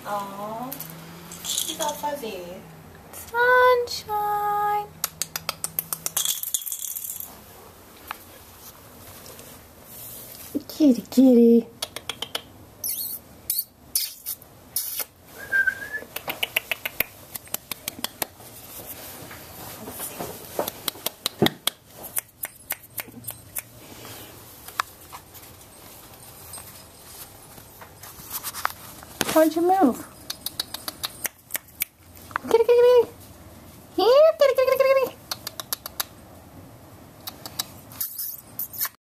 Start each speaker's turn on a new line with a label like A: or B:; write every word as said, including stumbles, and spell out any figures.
A: Oh, o que ela fazer?
B: Sunshine. Kitty, kitty. How'd you move?